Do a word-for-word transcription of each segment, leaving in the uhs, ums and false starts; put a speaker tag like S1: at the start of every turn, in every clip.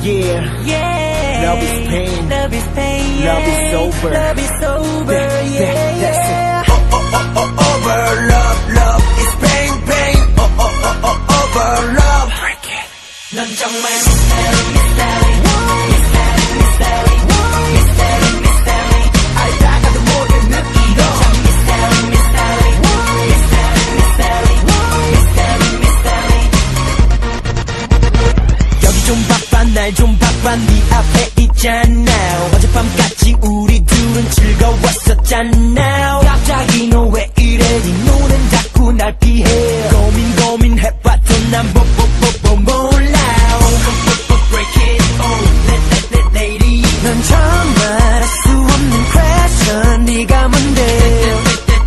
S1: Yeah, yeah. Love is pain, love is pain, yeah. Love is over, love is over, that, yeah, that, that's yeah. It. Oh, oh, oh, oh, over, love, love is pain, pain. Oh, oh, oh, oh, over, love. Break it. 넌 정말 mystery, mystery, mystery, mystery, mystery, mystery. 알다가도 모르는 느끼고. 참 mystery, mystery, mystery, mystery, mystery, mystery. 여기 좀 바빠, 날 좀 바빠, 네 앞에 있잖아. 어젯밤까지 우리 둘은 즐거웠었잖아. 갑자기 너 왜 이래? 네 눈은 자꾸 날 피해. 고민 고민해봐도 난 뭐 뭐 뭐 뭐 몰라. Break it, oh, let let let lady. 넌 정말 알 수 없는 question. 네가 뭔데?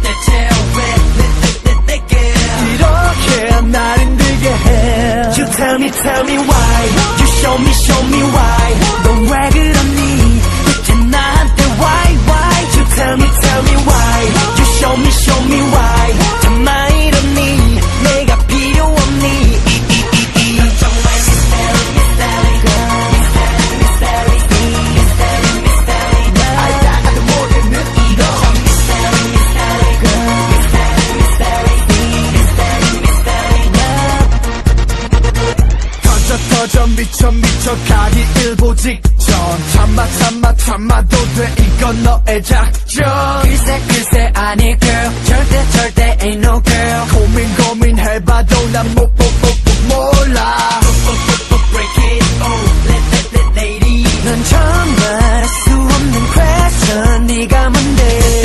S1: 이렇게 날 힘들게 해. You tell me, tell me why. You show me, show me why. 넌 왜 그러니? 대체 나한테 why, why? You tell me, tell me why. You show me, show me why. 정말 이러니? 내가 필요 없니? 넌 정말 mystery, mystery, mystery, mystery, mystery, mystery. 알다가도 모르는 이거. mystery, mystery, mystery, mystery, mystery, mystery. 터져 터져 미쳐 미쳐 가기 일보 직전. 참아 참아 참아도 돼 이건 너의 작전. 글쎄 글쎄 아니 girl 절대 절대 ain't no girl. 고민 고민해봐도 난 못 못 못 몰라. Break it, oh, let let let lady. 넌 정말 알 수 없는 question. 네가 뭔데?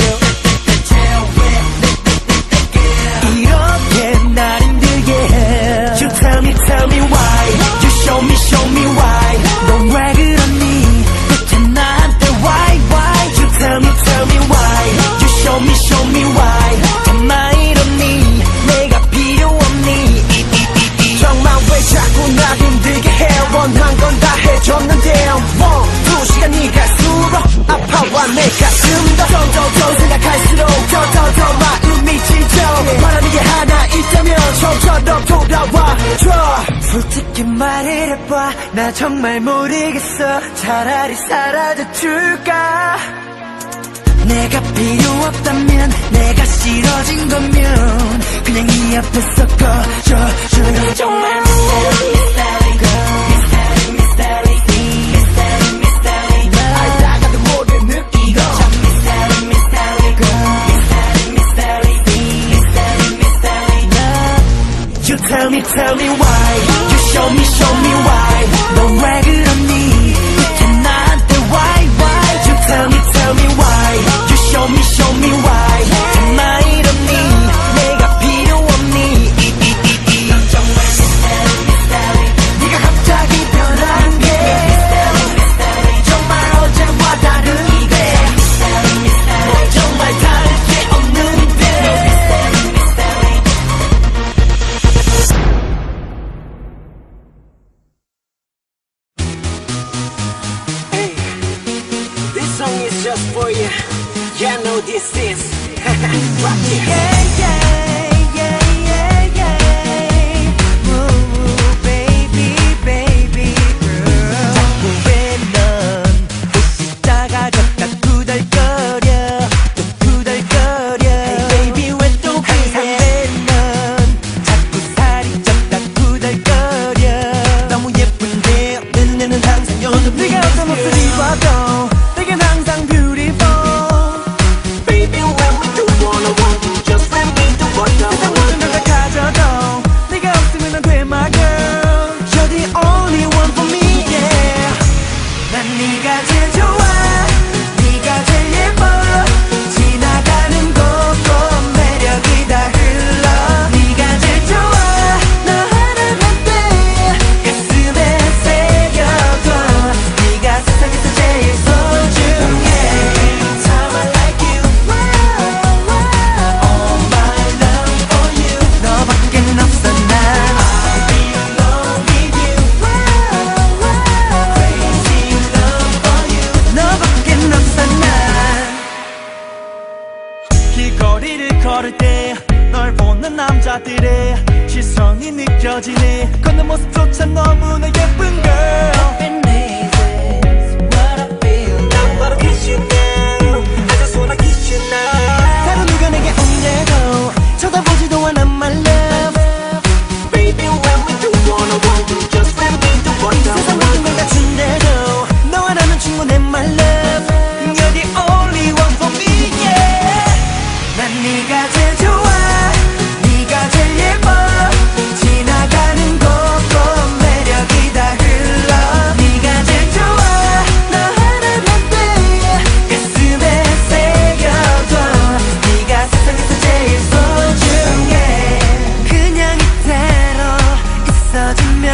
S1: 이렇게 날 힘들게 해. You tell me, tell me why. You show me, show me why. 넌 왜 그러니? 대체 나한테 why, why? You tell me, tell me why. You show me, show me why. 정말 이러니? 내가 필요 없니? 정말 왜 자꾸 날 힘들게 해? 원한 건 다 해줬는데 one, two 시간이 갈수록 아파와 내 가슴도 더더더 생각할수록 더더더 마음이 찢어. 바라는 게 하나 있다면 처음처럼 돌아와줘. 솔직히 말을 해봐 나 정말 모르겠어. 차라리 사라져줄까? 내가 필요 없다면 내가 싫어진 거면 그냥 이 앞에서 꺼져줘. 정말 mystery, mystery, mystery, mystery, mystery. 알다가도 모르는 이거. 참 mystery, mystery, mystery, mystery, mystery, mystery. You tell me, tell me why. You show me, show me why. 넌 왜 그러니? 대체 나한테 why, why? You tell me, tell me why. You show me, show me why. 정말 이러니? 내가 필요 없니? 넌 정말 mystery, mystery. 네가 갑자기 변한 게 정말 어제와 다른데 넌 정말 다를 게 없는데. Hey, this song is just for you. Yeah, I know this is. Rock it. Yeah, yeah, yeah, yeah, yeah. Ooh, baby, baby girl. 자꾸 왜 넌 옷이 작아졌다 투덜거려 또 투덜거려. Hey baby 왜 또 항상 왜 넌 자꾸 살이 쪘다 투덜거려. 너무 예쁜데 눈에는 항상 연습. 네가 어떤 모습 입어도 내겐 항상 beautiful. Baby when we do wanna want you just let me do what I want. 세상 모든 걸 다 가져도 네가 없으면 안 돼 my girl. You're the only one for me yeah. 난 네가 제일 좋아 네가 제일 예뻐. 지나가는 곳곳 매력이 다 흘러. 네가 제일 좋아 너 하나만 돼 가슴에 새겨둬. 네가 세상에서 제일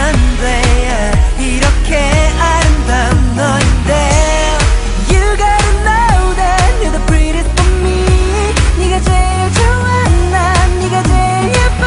S1: 안 돼 이렇게 아름다운 너인데 You gotta know that you're the prettiest for me 네가 제일 좋아 난 네가 제일 예뻐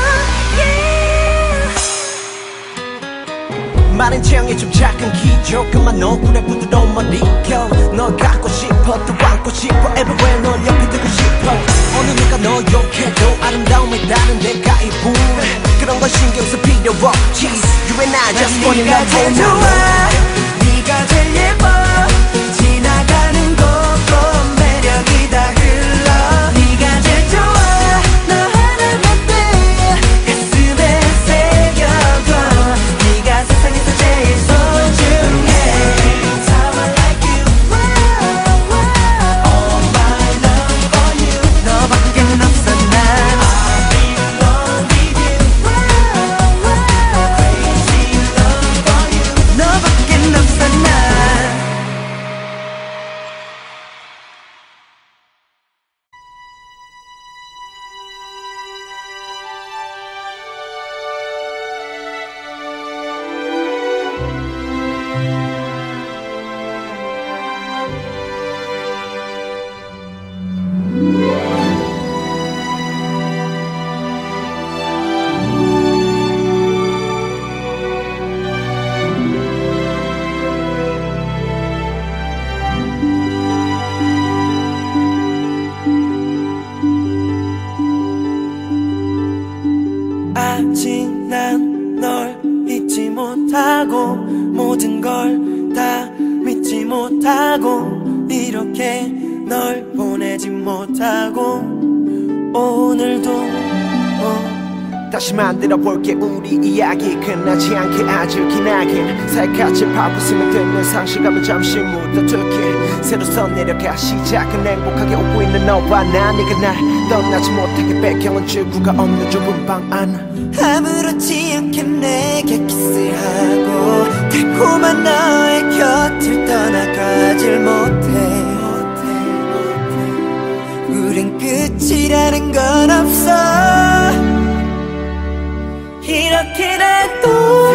S1: yeah.
S2: 마른 체형에 좀 작은 키 조금만 얼굴에 부드러운 머리결 널 갖고 싶어 또 안고 싶어 Everywhere 널 옆에 두고 싶어 어느 누가 너 욕해도 아름다움에 다른 내가 이쁜 그런 건 신경 쓸 필요 없지 You and I just want to
S1: 네가 제일 좋아 네가 제일 예뻐 지나가는 곳곳 매력이 다 흘러 네가 제일 좋아 너 하나만 돼 가슴에 새겨둬 네가 세상에서 제일 소중해 That's how I like you All my love for you 너밖엔 없어 난 I'm in love with you Crazy love for you 너밖엔 없어 난 아직 난 널 잊지 못하고 모든 걸 다 믿지 못하고 이렇게 널 보내지 못하고 오늘도 어
S2: 다시 만들어 볼게 우리 이야기 끝나지 않게 아주 기나긴 살갗을 밟았으면 되는 상실감을 잠시 묻어둘게 새로 써내려가 시작은 행복하게 오고 있는 너와 나 네가 날 떠나지 못하게 배경은 출구가 없는 좁은 방 안
S1: 아무렇지 않게 내게 키스하고 달콤한 너의 곁을 떠나가질 못해 우린 끝이라는 건 없어 이렇게 날 또